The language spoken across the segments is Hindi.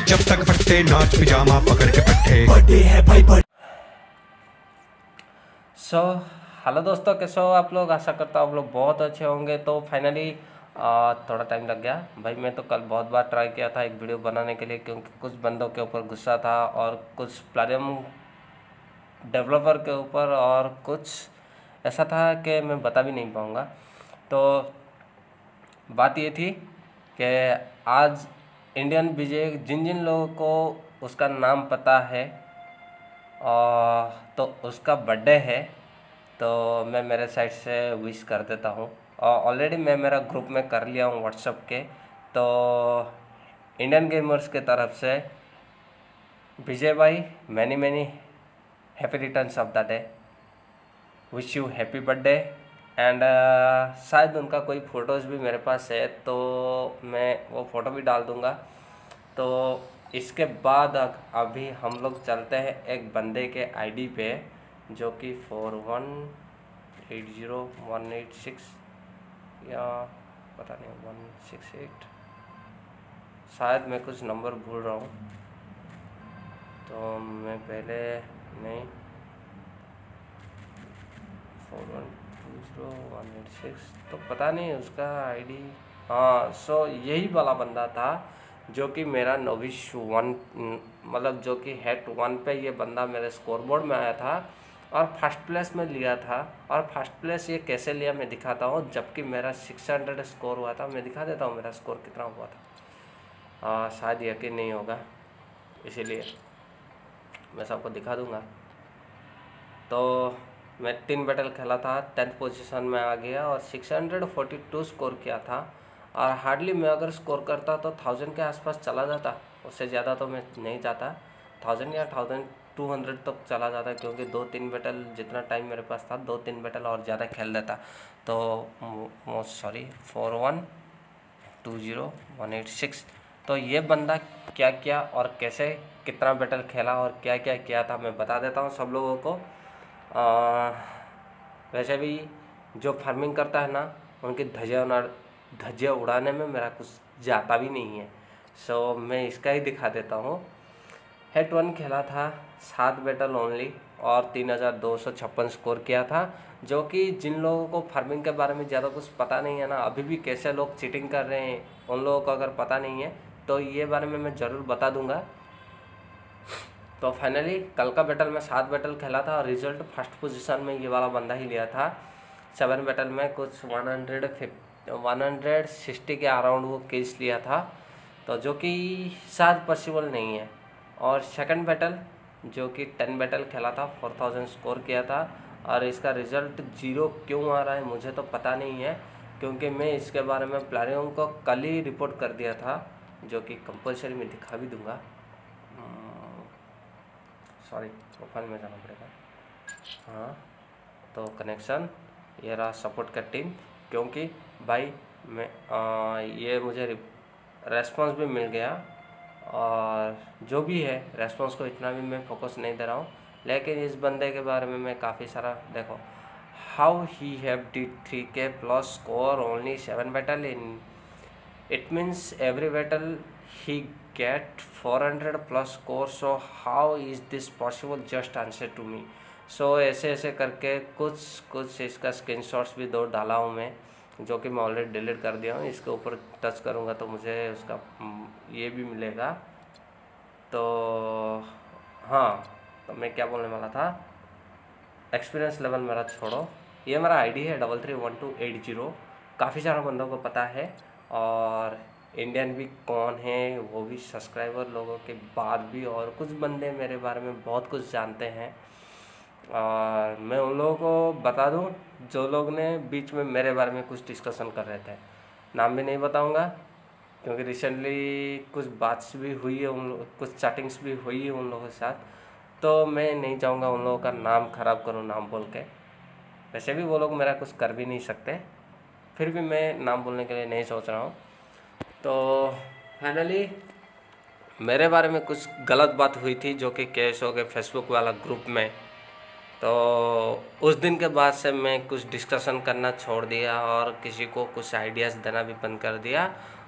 जब तक फटते नाच पिजामा पकड़ के पट्टे बर्थडे है भाई सो हेलो दोस्तों, कैसे हो आप लोग। आशा करता हूँ आप लोग बहुत अच्छे होंगे। तो फाइनली थोड़ा टाइम लग गया भाई। मैं तो कल बहुत बार ट्राई किया था एक वीडियो बनाने के लिए, क्योंकि कुछ बंदों के ऊपर गुस्सा था और कुछ प्लेटफॉर्म डेवलपर के ऊपर, और कुछ ऐसा था कि मैं बता भी नहीं पाऊँगा। तो बात ये थी कि आज इंडियन बीजे जिन जिन लोगों को उसका नाम पता है तो उसका बर्थडे है, तो मैं मेरे साइड से विश कर देता हूँ। और ऑलरेडी मैं मेरा ग्रुप में कर लिया हूँ व्हाट्सएप के। तो इंडियन गेमर्स के तरफ से विजय भाई many many happy returns of the day, wish you happy birthday. And शायद उनका कोई फ़ोटोज़ भी मेरे पास है, तो मैं वो फ़ोटो भी डाल दूँगा। तो इसके बाद अभी हम लोग चलते हैं एक बंदे के आईडी पे, जो कि 4180-186 या पता नहीं 168, शायद मैं कुछ नंबर भूल रहा हूँ। तो मैं पहले नहीं 4120-186 तो पता नहीं उसका आईडी। हाँ, सो यही वाला बंदा था जो कि मेरा नोविश 1 मतलब जो कि हेट 1 पे ये बंदा मेरे स्कोर बोर्ड में आया था और फर्स्ट प्लेस में लिया था। और फर्स्ट प्लेस ये कैसे लिया मैं दिखाता हूँ, जबकि मेरा 600 स्कोर हुआ था। मैं दिखा देता हूँ मेरा स्कोर कितना हुआ था। शायद यकीन नहीं होगा, इसीलिए मैं सबको दिखा दूँगा। तो मैं 3 बैटल खेला था, 10th पोजीशन में आ गया और 642 स्कोर किया था। और हार्डली मैं अगर स्कोर करता तो 1000 के आसपास चला जाता, उससे ज़्यादा तो मैं नहीं जाता। 1000 या 1200 तक चला जाता, क्योंकि 2-3 बैटल जितना टाइम मेरे पास था 2-3 बैटल और ज़्यादा खेल देता। तो सॉरी 4120-186। तो ये बंदा क्या किया और कैसे कितना बैटल खेला और क्या क्या किया था मैं बता देता हूँ सब लोगों को। वैसे भी जो फार्मिंग करता है ना, उनकी धज्जियाँ उड़ाने में मेरा कुछ जाता भी नहीं है। सो मैं इसका ही दिखा देता हूँ। हेट 1 खेला था, 7 बैटल ओनली और 3256 स्कोर किया था। जो कि जिन लोगों को फार्मिंग के बारे में ज़्यादा कुछ पता नहीं है ना, अभी भी कैसे लोग चीटिंग कर रहे हैं, उन लोगों को अगर पता नहीं है तो ये बारे में मैं ज़रूर बता दूंगा। तो फाइनली कल का बैटल में 7 बैटल खेला था और रिजल्ट फर्स्ट पोजीशन में ये वाला बंदा ही लिया था। 7 बैटल में कुछ 160 के अराउंड वो केस लिया था, तो जो कि शायद पॉसिबल नहीं है। और सेकंड बैटल जो कि 10 बैटल खेला था, 4000 स्कोर किया था। और इसका रिज़ल्ट 0 क्यों आ रहा है मुझे तो पता नहीं है, क्योंकि मैं इसके बारे में प्लेयरों को कल ही रिपोर्ट कर दिया था, जो कि कंपलसरी मैं दिखा भी दूंगा। सॉरी, प्रोफाइल में जाना पड़ेगा। हाँ, तो कनेक्शन ये रहा सपोर्ट का टीम, क्योंकि भाई मैं ये मुझे रेस्पॉन्स भी मिल गया। और जो भी है रेस्पॉन्स को इतना भी मैं फोकस नहीं दे रहा हूँ, लेकिन इस बंदे के बारे में मैं काफ़ी सारा देखो। How he have did 3K plus score only 7 battle in, it means every battle he get 400 plus score, so how is this possible, just answer to me। so ऐसे ऐसे करके कुछ इसका स्क्रीनशॉट्स भी दो डाला हूँ मैं, जो कि मैं ऑलरेडी डिलीट कर दिया हूँ। इसके ऊपर टच करूँगा तो मुझे उसका ये भी मिलेगा। तो हाँ, तो मैं क्या बोलने वाला था, एक्सपीरियंस लेवल मेरा छोड़ो, ये मेरा आईडी है 331280। काफ़ी सारा बंदों को पता है, और इंडियन भी कौन है वो भी सब्सक्राइबर लोगों के बाद भी, और कुछ बंदे मेरे बारे में बहुत कुछ जानते हैं। और मैं उन लोगों को बता दूं जो लोग ने बीच में मेरे बारे में कुछ डिस्कशन कर रहे थे। नाम भी नहीं बताऊंगा, क्योंकि रिसेंटली कुछ बात भी हुई है कुछ चैटिंग्स भी हुई है उन लोगों के साथ, तो मैं नहीं चाहूँगा उन लोगों का नाम ख़राब करूँ नाम बोल के। वैसे भी वो लोग मेरा कुछ कर भी नहीं सकते, फिर भी मैं नाम बोलने के लिए नहीं सोच रहा हूँ। तो फाइनली मेरे बारे में कुछ गलत बात हुई थी, जो कि केस हो गए फेसबुक वाला ग्रुप में। तो उस दिन के बाद से मैं कुछ डिस्कशन करना छोड़ दिया और किसी को कुछ आइडियाज़ देना भी बंद कर दिया।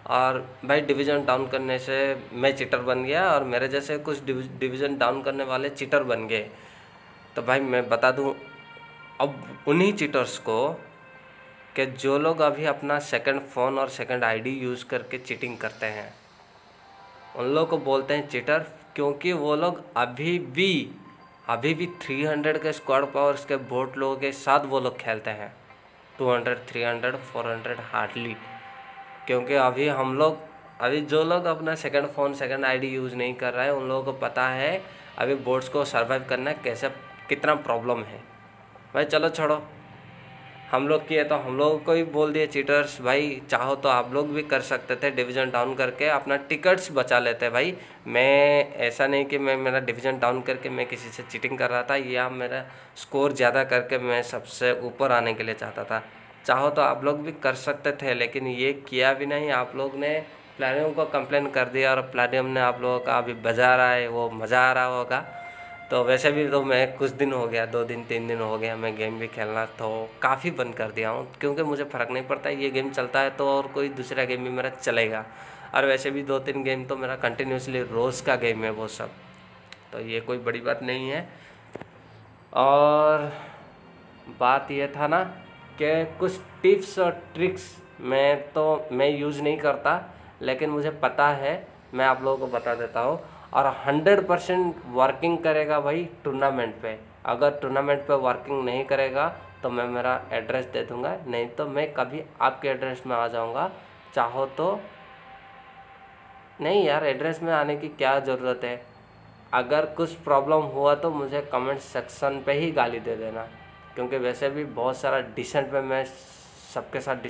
और भाई डिवीज़न डाउन करने से मैं चीटर बन गया और मेरे जैसे कुछ डिवीज़न डाउन करने वाले चीटर बन गए। तो भाई मैं बता दूं अब उन्हीं चीटर्स को कि जो लोग अभी अपना सेकंड फ़ोन और सेकंड आईडी यूज़ करके चीटिंग करते हैं, उन लोगों को बोलते हैं चीटर, क्योंकि वो लोग अभी भी 300 के स्क्वाड पावर्स के बोट लोगों के साथ वो लोग खेलते हैं, 200, 300, 400 हार्डली। क्योंकि अभी जो लोग अपना second phone second ID use नहीं कर रहा है, उन लोगों को पता है अभी बोट्स को सर्वाइव करना कैसे, कितना प्रॉब्लम है। भाई चलो छोड़ो, हम लोग किए तो हम लोगों को ही बोल दिए चीटर्स। भाई चाहो तो आप लोग भी कर सकते थे, डिवीज़न डाउन करके अपना टिकट्स बचा लेते। भाई मैं ऐसा नहीं कि मैं मेरा डिवीज़न डाउन करके मैं किसी से चीटिंग कर रहा था या मेरा स्कोर ज़्यादा करके मैं सबसे ऊपर आने के लिए चाहता था। चाहो तो आप लोग भी कर सकते थे, लेकिन ये किया भी नहीं। आप लोग ने प्लेटिनम को कंप्लेन कर दिया और प्लेटिनम ने आप लोगों का अभी बजा रहा है, वो मज़ा आ रहा होगा। तो वैसे भी तो मैं कुछ दिन हो गया, 2 दिन 3 दिन हो गया मैं गेम भी खेलना तो काफ़ी बंद कर दिया हूँ, क्योंकि मुझे फ़र्क नहीं पड़ता ये गेम चलता है तो और कोई दूसरा गेम भी मेरा चलेगा। और वैसे भी 2-3 गेम तो मेरा कंटिन्यूसली रोज़ का गेम है वो सब, तो ये कोई बड़ी बात नहीं है। और बात ये था ना कि कुछ टिप्स और ट्रिक्स मैं यूज़ नहीं करता, लेकिन मुझे पता है, मैं आप लोगों को बता देता हूँ। और 100% वर्किंग करेगा भाई टूर्नामेंट पे। अगर टूर्नामेंट पे वर्किंग नहीं करेगा तो मैं मेरा एड्रेस दे दूँगा, नहीं तो मैं कभी आपके एड्रेस में आ जाऊँगा। चाहो तो नहीं यार, एड्रेस में आने की क्या ज़रूरत है। अगर कुछ प्रॉब्लम हुआ तो मुझे कमेंट सेक्शन पे ही गाली दे देना, क्योंकि वैसे भी बहुत सारा डिसेंट में मैं सबके साथ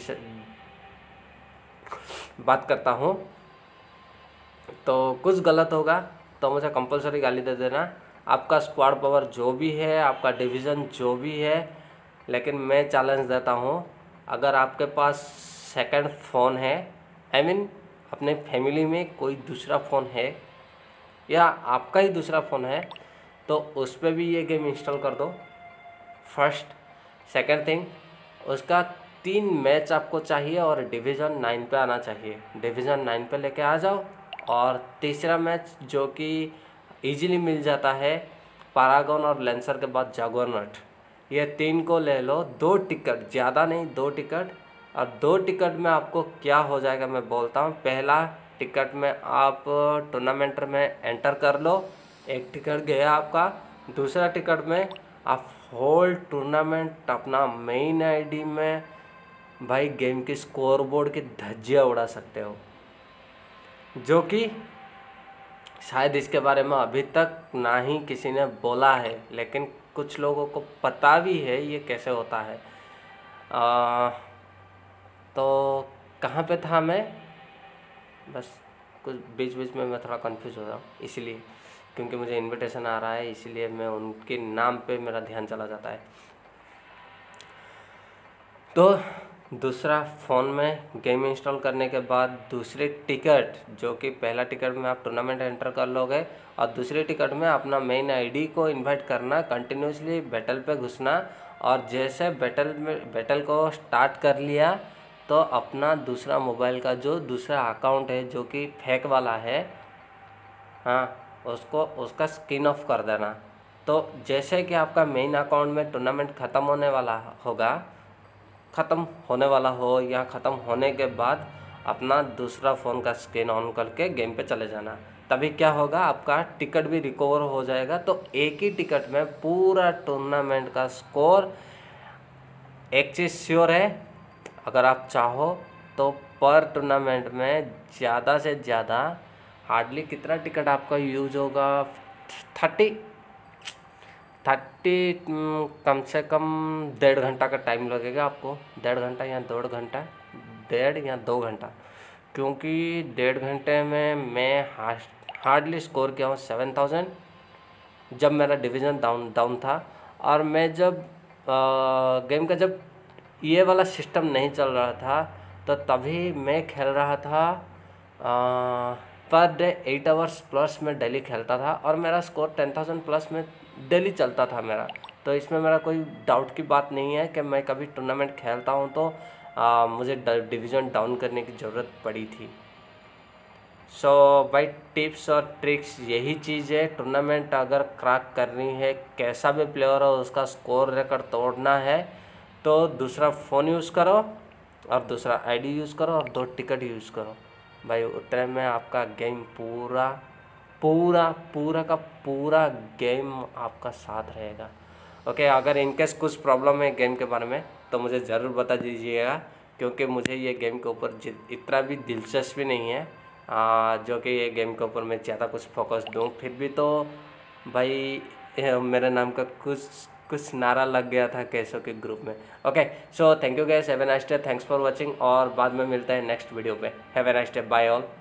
बात करता हूँ। तो कुछ गलत होगा तो मुझे कंपलसरी गाली दे देना। आपका स्क्वाड पावर जो भी है, आपका डिवीज़न जो भी है, लेकिन मैं चैलेंज देता हूँ, अगर आपके पास सेकंड फ़ोन है, आई मीन अपने फैमिली में कोई दूसरा फ़ोन है या आपका ही दूसरा फ़ोन है, तो उस पर भी ये गेम इंस्टॉल कर दो फर्स्ट। सेकंड थिंग, उसका 3 मैच आपको चाहिए और डिवीज़न 9 पे आना चाहिए। डिवीज़न 9 पे लेके आ जाओ। और तीसरा मैच जो कि इजीली मिल जाता है, पैरागॉन और लेंसर के बाद जागुआरनट, ये 3 को ले लो। 2 टिकट, ज़्यादा नहीं, 2 टिकट। और 2 टिकट में आपको क्या हो जाएगा मैं बोलता हूँ। पहला टिकट में आप टूर्नामेंट में एंटर कर लो, 1 टिकट गया आपका। दूसरा टिकट में आप होल टूर्नामेंट अपना मेन आईडी में भाई गेम की स्कोर बोर्ड की धज्जियाँ उड़ा सकते हो, जो कि शायद इसके बारे में अभी तक ना ही किसी ने बोला है, लेकिन कुछ लोगों को पता भी है ये कैसे होता है। तो कहाँ पे था मैं, बस कुछ बीच बीच में मैं थोड़ा कंफ्यूज हो रहा हूँ, इसीलिए, क्योंकि मुझे इनविटेशन आ रहा है, इसीलिए मैं उनके नाम पे मेरा ध्यान चला जाता है। तो दूसरा फ़ोन में गेम इंस्टॉल करने के बाद दूसरे टिकट, जो कि पहला टिकट में आप टूर्नामेंट एंटर कर लोगे और दूसरे टिकट में अपना मेन आईडी को इनवाइट करना, कंटिन्यूसली बैटल पे घुसना। और जैसे बैटल को स्टार्ट कर लिया तो अपना दूसरा मोबाइल का जो दूसरा अकाउंट है जो कि फेक वाला है, हाँ, उसका स्क्रीन ऑफ कर देना। तो जैसे कि आपका मेन अकाउंट में टूर्नामेंट ख़त्म होने वाला हो या ख़त्म होने के बाद अपना दूसरा फ़ोन का स्क्रीन ऑन करके गेम पे चले जाना। तभी क्या होगा, आपका टिकट भी रिकवर हो जाएगा। तो एक ही टिकट में पूरा टूर्नामेंट का स्कोर। एक चीज़ श्योर है, अगर आप चाहो तो पर टूर्नामेंट में ज़्यादा से ज़्यादा हार्डली कितना टिकट आपका यूज होगा, 30 कम से कम 1.5 घंटा का टाइम लगेगा आपको। 1.5 घंटा या 2 घंटा, 1.5 या 2 घंटा, क्योंकि 1.5 घंटे में मैं हार्डली स्कोर किया हूँ 7000 जब मेरा डिवीज़न डाउन था। और मैं जब गेम का जब ये वाला सिस्टम नहीं चल रहा था तो तभी मैं खेल रहा था पर डे 8 आवर्स प्लस में डेली खेलता था और मेरा स्कोर 10,000 प्लस में डेली चलता था मेरा। तो इसमें मेरा कोई डाउट की बात नहीं है कि मैं कभी टूर्नामेंट खेलता हूँ तो मुझे डिवीज़न डाउन करने की ज़रूरत पड़ी थी। सो भाई टिप्स और ट्रिक्स यही चीज़ है, टूर्नामेंट अगर क्रैक करनी है, कैसा भी प्लेयर हो उसका स्कोर रिकॉर्ड तोड़ना है तो दूसरा फ़ोन यूज़ करो और दूसरा आईडी यूज़ करो और 2 टिकट यूज़ करो भाई, उतने में आपका गेम पूरा का पूरा गेम आपका साथ रहेगा। ओके, अगर इनकेस कुछ प्रॉब्लम है गेम के बारे में तो मुझे ज़रूर बता दीजिएगा, क्योंकि मुझे ये गेम के ऊपर इतना भी दिलचस्पी नहीं है जो कि ये गेम के ऊपर मैं ज़्यादा कुछ फोकस दूँ। फिर भी तो भाई मेरे नाम का कुछ नारा लग गया था कैशो के ग्रुप में। Okay, so thank you guys, have a nice day, thanks for watching, और बाद में मिलते हैं नेक्स्ट वीडियो पे। Have a nice day, bye all.